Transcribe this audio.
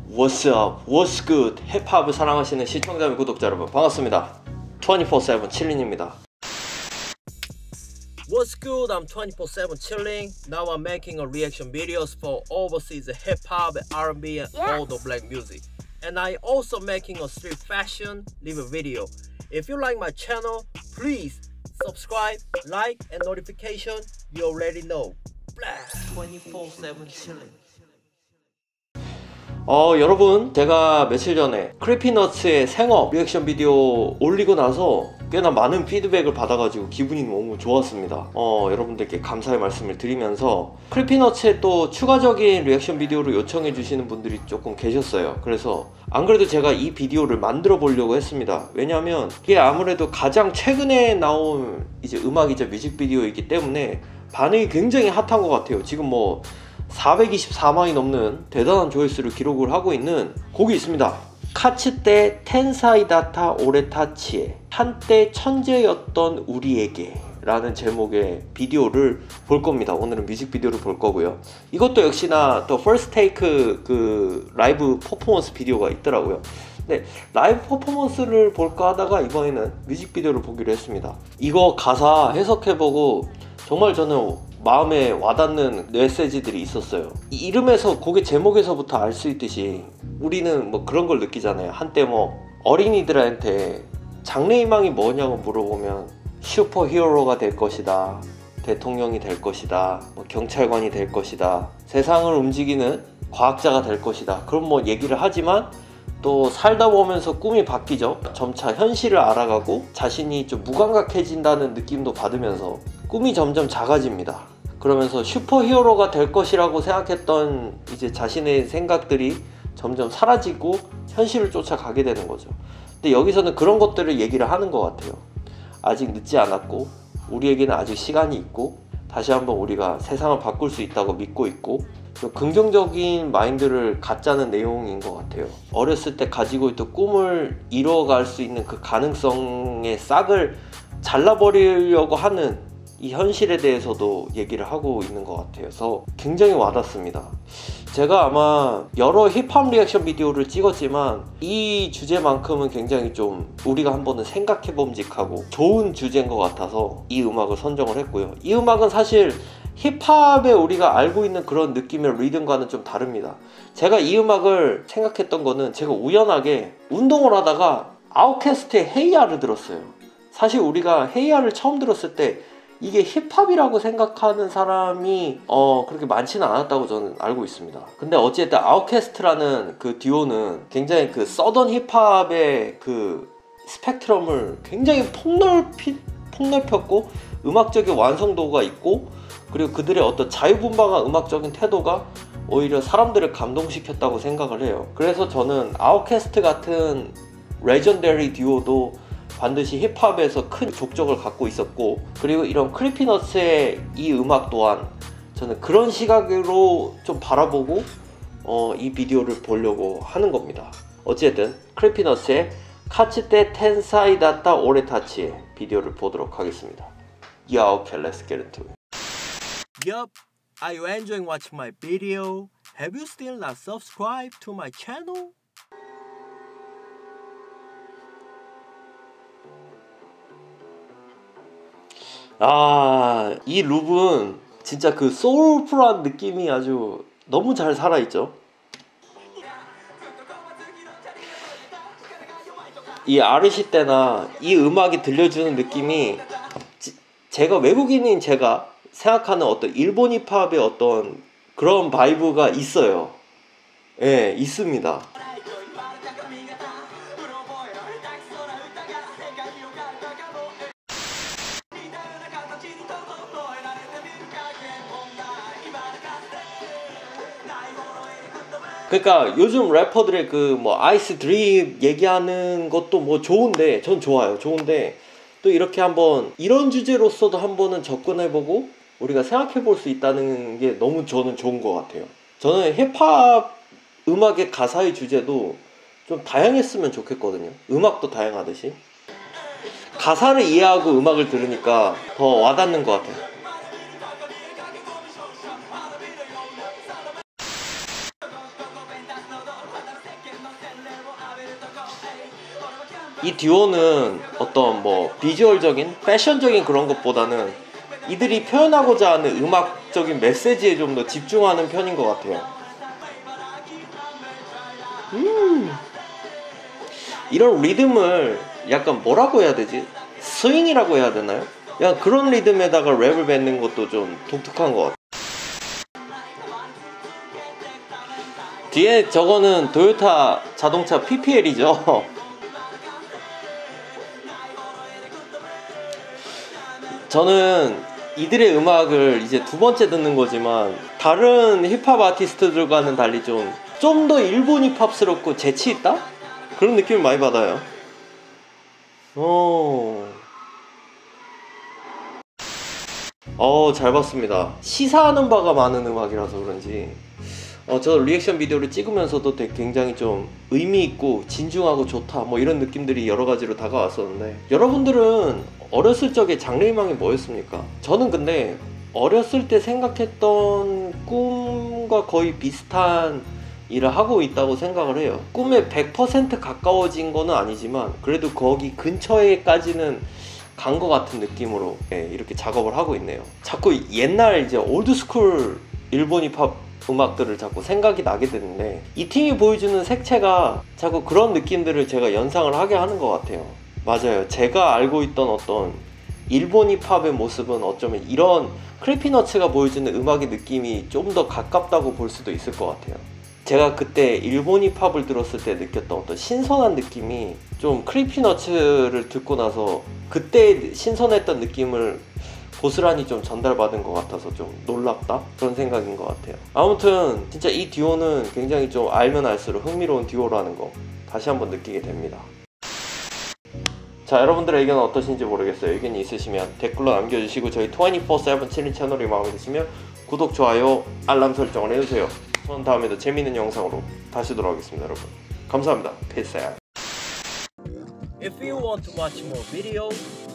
What's up? What's good? 힙합을 사랑하시는 시청자 및 구독자 여러분 반갑습니다. 24/7 칠린입니다. What's good? I'm 24/7 chilling. Now I'm making a reaction videos for overseas hip-hop, R&B and all the black music. And I also making a street fashion review video. If you like my channel, please subscribe, like and notification. You already know. 24/7 chilling. 여러분, 제가 며칠 전에 크리피너츠의 생업 리액션 비디오 올리고 나서 꽤나 많은 피드백을 받아가지고 기분이 너무 좋았습니다. 여러분들께 감사의 말씀을 드리면서 크리피너츠에 또 추가적인 리액션 비디오를 요청해 주시는 분들이 조금 계셨어요. 그래서 안 그래도 제가 이 비디오를 만들어 보려고 했습니다. 왜냐면 이게 아무래도 가장 최근에 나온 이제 음악이자 뮤직비디오이기 때문에 반응이 굉장히 핫한 것 같아요. 지금 뭐 424만이 넘는 대단한 조회수를 기록을 하고 있는 곡이 있습니다. 카츠테 텐사이 다타 오레타치 해, 한때 천재였던 우리에게 라는 제목의 비디오를 볼 겁니다. 오늘은 뮤직비디오를 볼 거고요. 이것도 역시나 더 퍼스트 테이크 그 라이브 퍼포먼스 비디오가 있더라고요. 네, 라이브 퍼포먼스를 볼까 하다가 이번에는 뮤직비디오를 보기로 했습니다. 이거 가사 해석해보고 정말 저는 마음에 와닿는 메시지들이 있었어요. 이 이름에서, 곡의 제목에서부터 알 수 있듯이 우리는 뭐 그런 걸 느끼잖아요. 한때 뭐 어린이들한테 장래희망이 뭐냐고 물어보면 슈퍼히어로가 될 것이다, 대통령이 될 것이다, 뭐 경찰관이 될 것이다, 세상을 움직이는 과학자가 될 것이다, 그런 뭐 얘기를 하지만 또 살다 보면서 꿈이 바뀌죠. 점차 현실을 알아가고 자신이 좀 무감각해진다는 느낌도 받으면서 꿈이 점점 작아집니다. 그러면서 슈퍼히어로가 될 것이라고 생각했던 이제 자신의 생각들이 점점 사라지고 현실을 쫓아가게 되는 거죠. 근데 여기서는 그런 것들을 얘기를 하는 것 같아요. 아직 늦지 않았고 우리에게는 아직 시간이 있고 다시 한번 우리가 세상을 바꿀 수 있다고 믿고 있고, 좀 긍정적인 마인드를 갖자는 내용인 것 같아요. 어렸을 때 가지고 있던 꿈을 이뤄갈 수 있는 그 가능성의 싹을 잘라버리려고 하는 이 현실에 대해서도 얘기를 하고 있는 것 같아서 굉장히 와닿습니다. 제가 아마 여러 힙합 리액션 비디오를 찍었지만 이 주제만큼은 굉장히 좀 우리가 한번은 생각해봄직하고 좋은 주제인 것 같아서 이 음악을 선정을 했고요. 이 음악은 사실 힙합에 우리가 알고 있는 그런 느낌의 리듬과는 좀 다릅니다. 제가 이 음악을 생각했던 거는 제가 우연하게 운동을 하다가 아웃캐스트의 헤이아를 들었어요. 사실 우리가 헤이아를 처음 들었을 때 이게 힙합이라고 생각하는 사람이 그렇게 많지는 않았다고 저는 알고 있습니다. 근데 어찌됐든 아웃캐스트라는 그 듀오는 굉장히 그 서던 힙합의 그 스펙트럼을 굉장히 폭넓혔고 음악적인 완성도가 있고, 그리고 그들의 어떤 자유분방한 음악적인 태도가 오히려 사람들을 감동시켰다고 생각을 해요. 그래서 저는 아웃캐스트 같은 레전더리 듀오도 반드시 힙합에서 큰 족적을 갖고 있었고, 그리고 이런 크리피너츠의 이 음악 또한 저는 그런 시각으로 좀 바라보고 이 비디오를 보려고 하는 겁니다. 어쨌든 크리피너츠의 카츠테 텐사이 다타 오레타치 해 비디오를 보도록 하겠습니다. Yeah, okay, let's get into it. Yup, are you enjoying watching my video? Have you still not subscribed to my channel? 이 룹은 진짜 그 소울풀한 느낌이 아주 너무 잘 살아있죠. 이 아르시 때나 이 음악이 들려주는 느낌이 제가 외국인인 제가 생각하는 어떤 일본 힙합의 어떤 그런 바이브가 있어요. 예, 있습니다. 그러니까 요즘 래퍼들의 그 뭐 아이스 드립 얘기하는 것도 뭐 좋은데, 전 좋아요. 좋은데 또 이렇게 한번 이런 주제로서도 한번은 접근해보고 우리가 생각해볼 수 있다는 게 너무 저는 좋은 것 같아요. 저는 힙합 음악의 가사의 주제도 좀 다양했으면 좋겠거든요. 음악도 다양하듯이 가사를 이해하고 음악을 들으니까 더 와닿는 것 같아요. 이 듀오는 어떤 뭐 비주얼적인 패션적인 그런 것보다는 이들이 표현하고자 하는 음악적인 메시지에 좀 더 집중하는 편인 것 같아요. 이런 리듬을 약간 뭐라고 해야 되지? 스윙이라고 해야 되나요? 약간 그런 리듬에다가 랩을 뱉는 것도 좀 독특한 것 같아요. 뒤에 저거는 도요타 자동차 PPL이죠. 저는 이들의 음악을 이제 두 번째 듣는 거지만 다른 힙합 아티스트들과는 달리 좀 더 일본 힙합스럽고 재치 있다? 그런 느낌을 많이 받아요. 잘 봤습니다. 시사하는 바가 많은 음악이라서 그런지 저 리액션 비디오를 찍으면서도 되게 굉장히 좀 의미있고 진중하고 좋다 뭐 이런 느낌들이 여러 가지로 다가왔었는데, 여러분들은 어렸을 적에 장래희망이 뭐였습니까? 저는 근데 어렸을 때 생각했던 꿈과 거의 비슷한 일을 하고 있다고 생각을 해요. 꿈에 100% 가까워진 거는 아니지만 그래도 거기 근처에까지는 간 것 같은 느낌으로 이렇게 작업을 하고 있네요. 자꾸 옛날 이제 올드스쿨 일본 힙합 음악들을 자꾸 생각이 나게 되는데, 이 팀이 보여주는 색채가 자꾸 그런 느낌들을 제가 연상을 하게 하는 것 같아요. 맞아요. 제가 알고 있던 어떤 일본 힙합의 모습은 어쩌면 이런 크리피너츠가 보여주는 음악의 느낌이 좀 더 가깝다고 볼 수도 있을 것 같아요. 제가 그때 일본 힙합을 들었을 때 느꼈던 어떤 신선한 느낌이 좀 크리피너츠를 듣고 나서 그때 신선했던 느낌을 고스란히 좀 전달받은 것 같아서 좀 놀랍다? 그런 생각인 것 같아요. 아무튼 진짜 이 듀오는 굉장히 좀 알면 알수록 흥미로운 듀오라는 거 다시 한번 느끼게 됩니다. 자, 여러분들의 의견은 어떠신지 모르겠어요. 의견이 있으시면 댓글로 남겨주시고 저희 24/7 칠린 채널이 마음에 드시면 구독, 좋아요, 알람 설정을 해주세요. 저는 다음에도 재미있는 영상으로 다시 돌아오겠습니다. 여러분 감사합니다. Peace out. If you want to watch more videos,